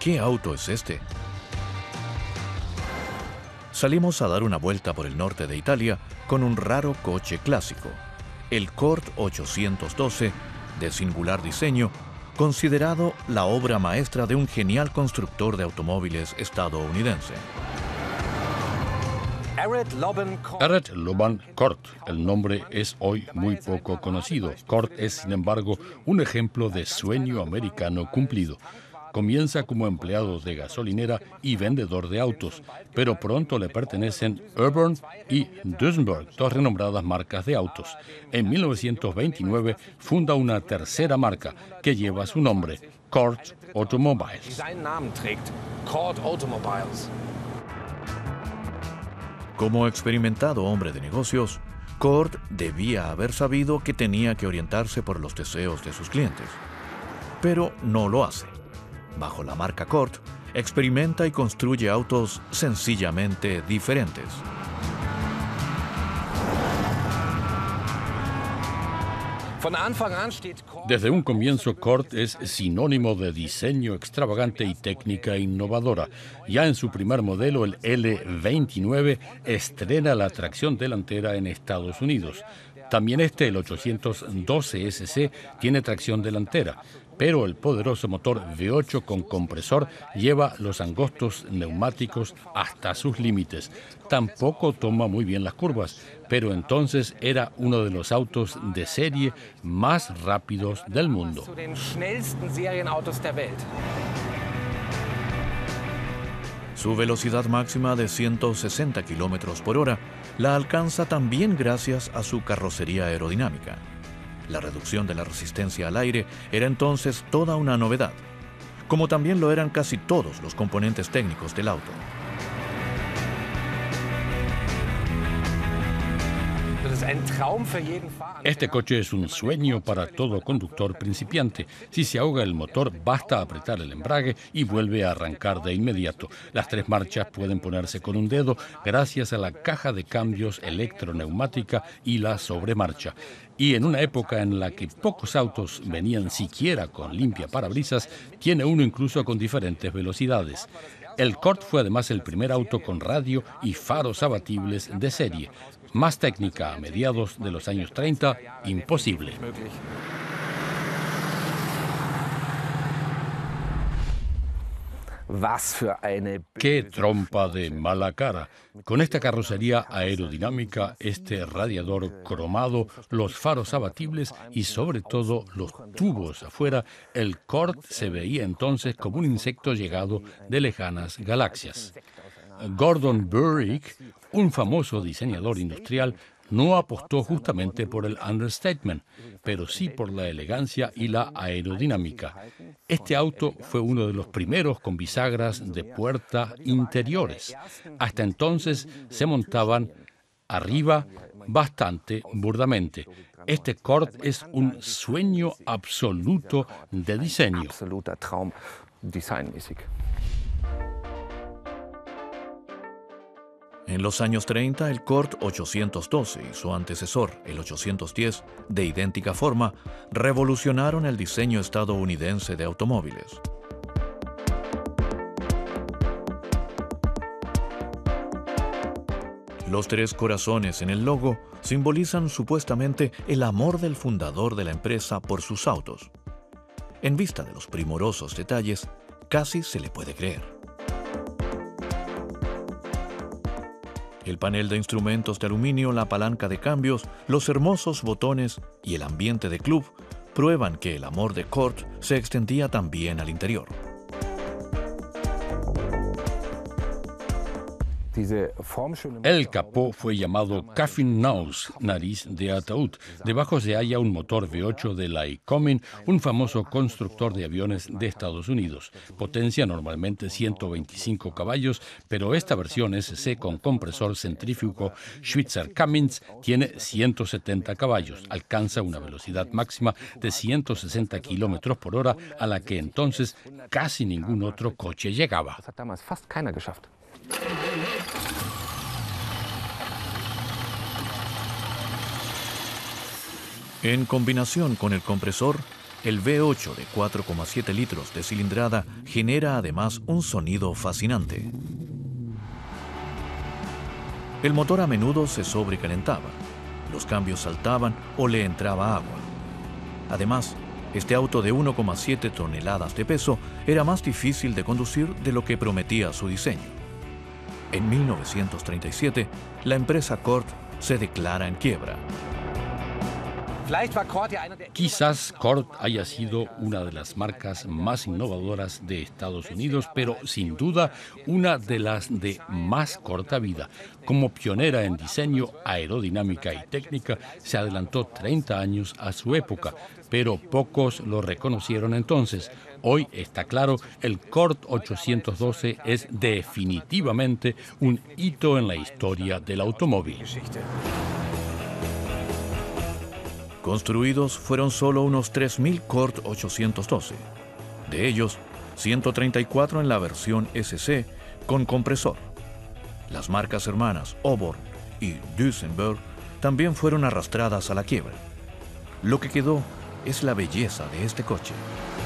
¿Qué auto es este? Salimos a dar una vuelta por el norte de Italia con un raro coche clásico, el Cort 812, de singular diseño, considerado la obra maestra de un genial constructor de automóviles estadounidense. Arrett Loban Cort. El nombre es hoy muy poco conocido. Cort es, sin embargo, un ejemplo de sueño americano cumplido. Comienza como empleado de gasolinera y vendedor de autos, pero pronto le pertenecen Urban y Duesenberg, dos renombradas marcas de autos. En 1929 funda una tercera marca que lleva su nombre, Cort Automobiles. Como experimentado hombre de negocios, Cort debía haber sabido que tenía que orientarse por los deseos de sus clientes, pero no lo hace. Bajo la marca Cort, experimenta y construye autos sencillamente diferentes. Desde un comienzo, Cort es sinónimo de diseño extravagante y técnica innovadora. Ya en su primer modelo, el L29, estrena la tracción delantera en Estados Unidos. También el 812 SC, tiene tracción delantera, pero el poderoso motor V8 con compresor lleva los angostos neumáticos hasta sus límites. Tampoco toma muy bien las curvas, pero entonces era uno de los autos de serie más rápidos del mundo. Su velocidad máxima de 160 km por hora la alcanza también gracias a su carrocería aerodinámica. La reducción de la resistencia al aire era entonces toda una novedad, como también lo eran casi todos los componentes técnicos del auto. Este coche es un sueño para todo conductor principiante. Si se ahoga el motor, basta apretar el embrague y vuelve a arrancar de inmediato. Las tres marchas pueden ponerse con un dedo gracias a la caja de cambios electroneumática y la sobremarcha. Y en una época en la que pocos autos venían siquiera con limpia parabrisas, tiene uno incluso con diferentes velocidades. El Cort fue además el primer auto con radio y faros abatibles de serie. Más técnica a mediados de los años 30, imposible. ¡Qué trompa de mala cara! Con esta carrocería aerodinámica, este radiador cromado, los faros abatibles y sobre todo los tubos afuera, el Cort se veía entonces como un insecto llegado de lejanas galaxias. Gordon Burrick, un famoso diseñador industrial, no apostó justamente por el understatement, pero sí por la elegancia y la aerodinámica. Este auto fue uno de los primeros con bisagras de puerta interiores. Hasta entonces se montaban arriba bastante burdamente. Este Cort es un sueño absoluto de diseño. En los años 30, el Cort 812 y su antecesor, el 810, de idéntica forma, revolucionaron el diseño estadounidense de automóviles. Los tres corazones en el logo simbolizan supuestamente el amor del fundador de la empresa por sus autos. En vista de los primorosos detalles, casi se le puede creer. El panel de instrumentos de aluminio, la palanca de cambios, los hermosos botones y el ambiente de club prueban que el amor de Cort se extendía también al interior. El capó fue llamado Coffin Nose, nariz de ataúd. Debajo se halla un motor V8 de Lycoming, un famoso constructor de aviones de Estados Unidos. Potencia normalmente 125 caballos, pero esta versión SC con compresor centrífugo Schwitzer Cummins tiene 170 caballos. Alcanza una velocidad máxima de 160 km por hora, a la que entonces casi ningún otro coche llegaba. En combinación con el compresor, El V8 de 4,7 litros de cilindrada genera además un sonido fascinante. El motor a menudo se sobrecalentaba, los cambios saltaban o le entraba agua. Además, este auto de 1,7 toneladas de peso era más difícil de conducir de lo que prometía su diseño. En 1937, la empresa Cort se declara en quiebra. Quizás Cort haya sido una de las marcas más innovadoras de Estados Unidos, pero sin duda una de las de más corta vida. Como pionera en diseño, aerodinámica y técnica, se adelantó 30 años a su época, pero pocos lo reconocieron entonces. Hoy está claro, el Cort 812 es definitivamente un hito en la historia del automóvil. Construidos fueron solo unos 3.000 Cort 812. De ellos, 134 en la versión SC con compresor. Las marcas hermanas Auburn y Duesenberg también fueron arrastradas a la quiebra. Lo que quedó es la belleza de este coche.